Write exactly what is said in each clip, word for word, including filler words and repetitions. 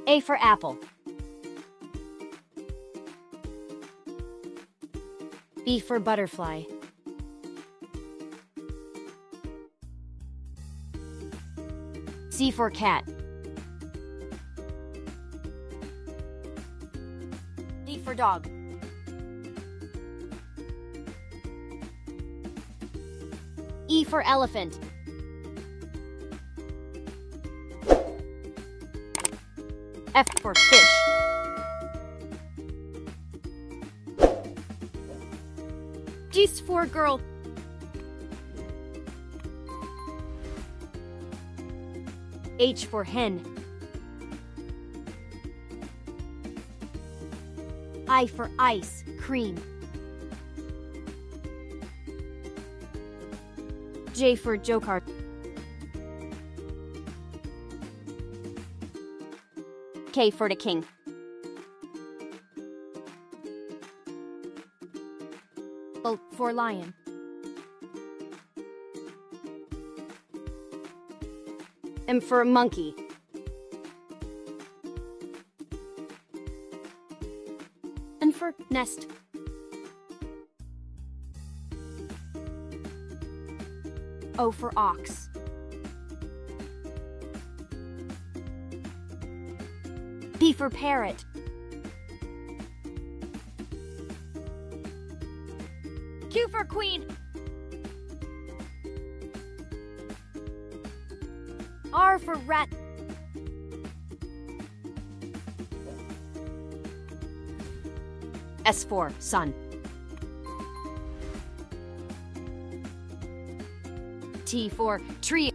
A for apple. B for butterfly. C for cat. D for dog. E for elephant. F for fish. G's for girl. H for hen. I for ice cream. J for joker. K for the king. L for lion. M for monkey. N for nest. O for ox. P for parrot. Q for queen. R for rat. S for sun. T for tree.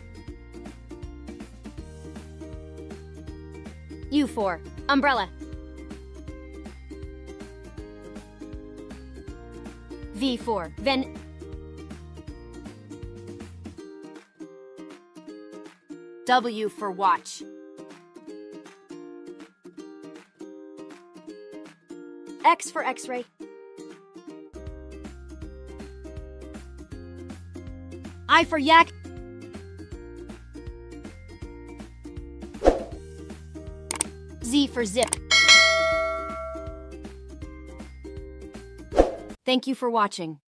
U for umbrella. V for ven. W for watch. X for X-ray. I for yak. Z for zip. Thank you for watching.